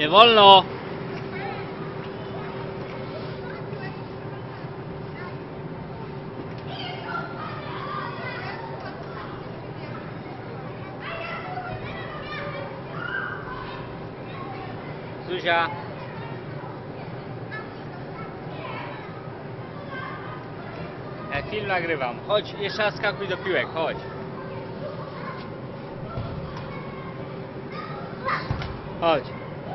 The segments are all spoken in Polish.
Nie wolno! Zuzia! Ja film nagrywam. Chodź, jeszcze raz skakuj do piłek, chodź. Chodź.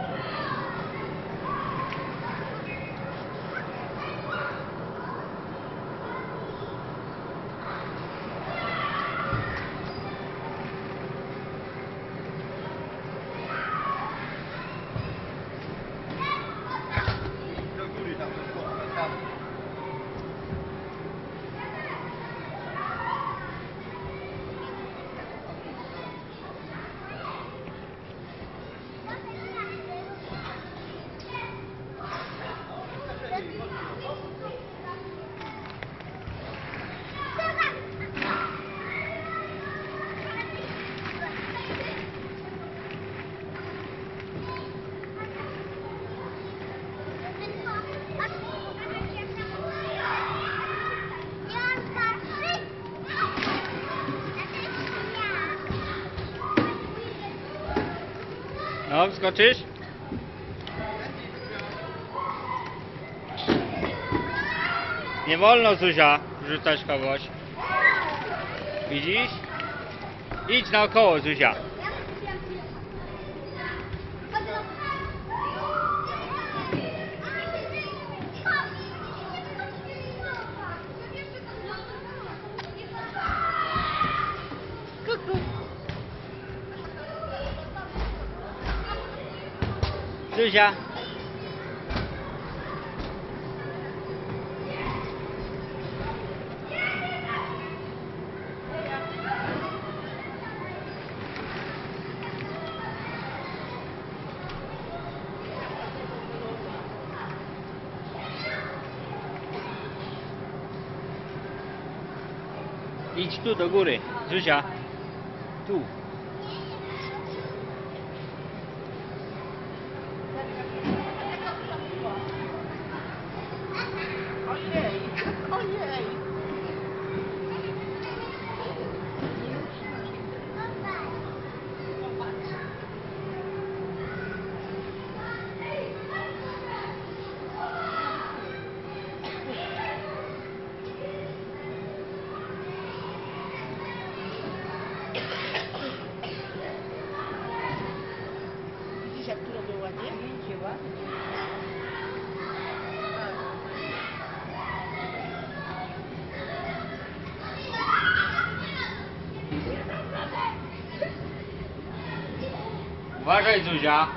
Do góry tam, tam. No, wskoczysz? Nie wolno, Zuzia, rzucać kogoś. Widzisz? Idź naokoło, Zuzia. Zuzia. Idź tu do góry, Zuzia. Tu. Ojej, ojej. Widzisz, jak tu robią ładnie? Widzicie ładnie. Uważaj, Zuzia.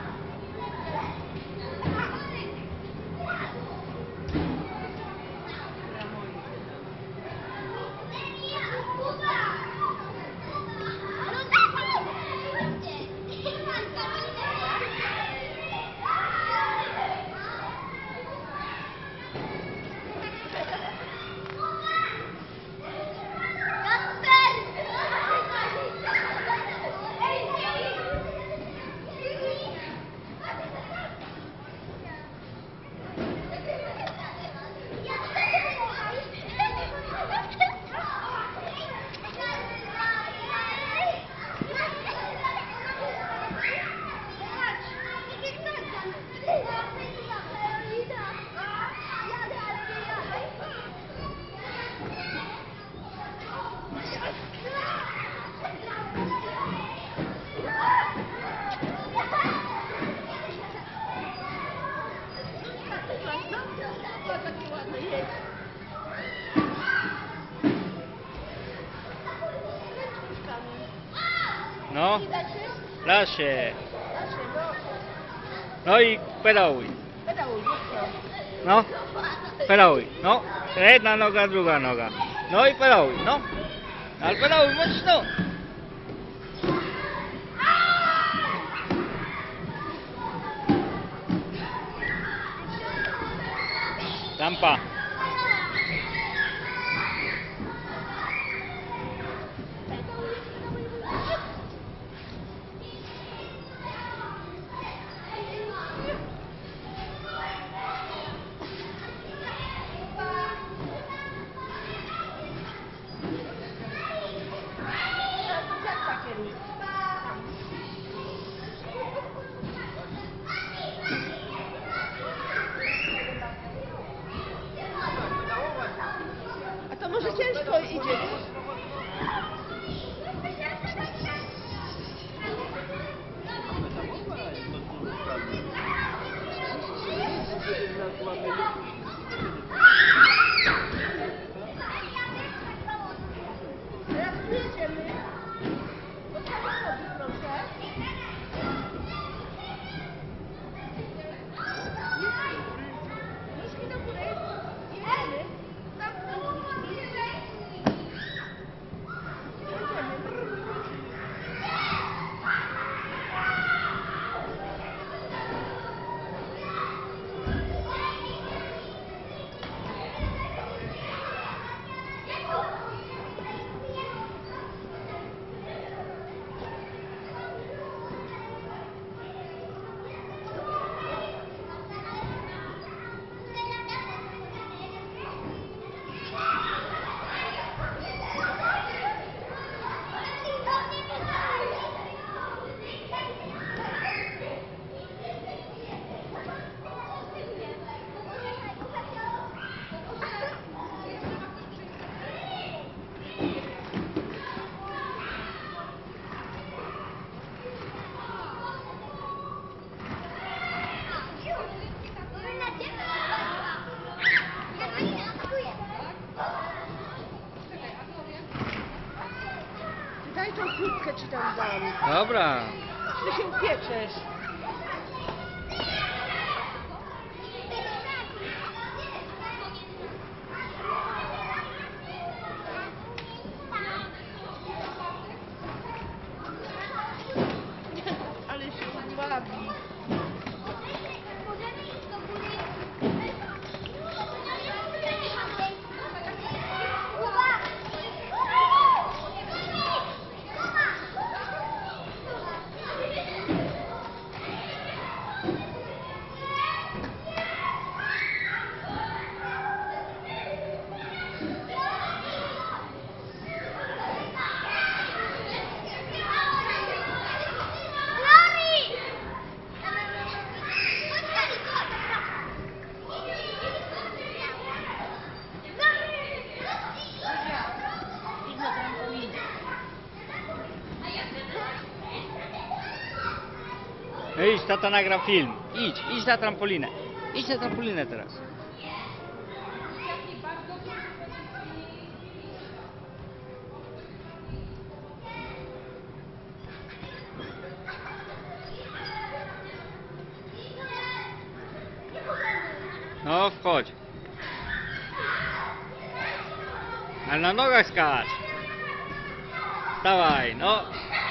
No, da się. No i pedałuj. Pedałuj, No, pedałuj. No, jedna noga, druga noga. No i pedałuj, no. Ale pedałuj mocno. Lampa. ciężko idzie, wiesz? Teraz tu jedziemy. Do samochodu, proszę. Nóżki do góry. Jedziemy. Daj tą kurtkę ci tam dam. Dobra. Ty się upieczesz. Ale się bawi. No idź, tata nagra film. Idź na trampolinę. Idź na trampolinę teraz. No, wchodź. Ale na nogach skacz. Dawaj, no.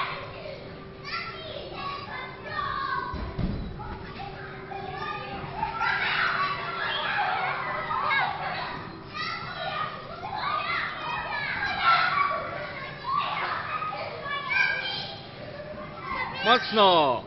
Mocno.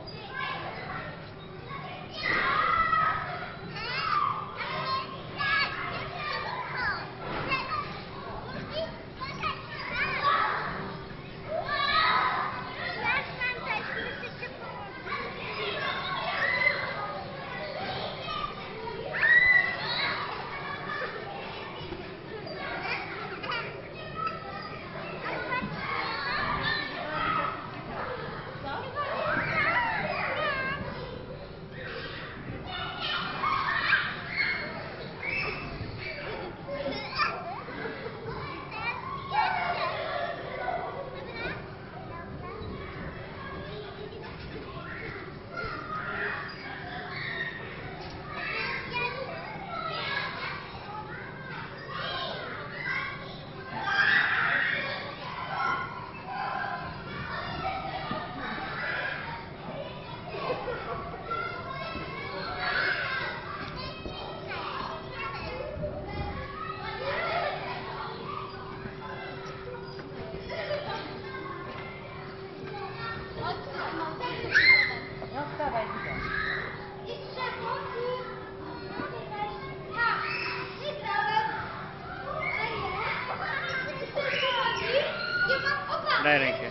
Daj rękę.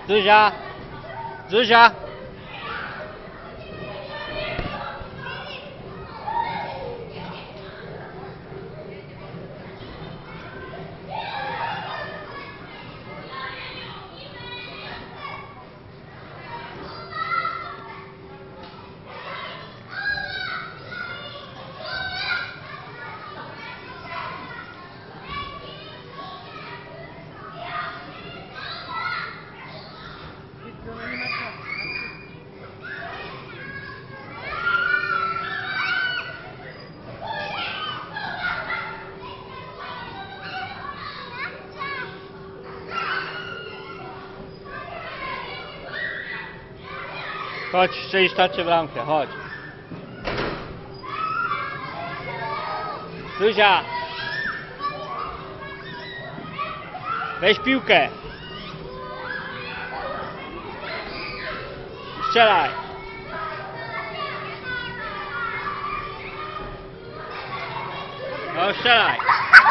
Zuzia! Zuzia! No nie ma czasu. Chodź, strzelisz tacie bramkę, chodź. Zuzia! Weź piłkę! Strzelaj! No strzelaj!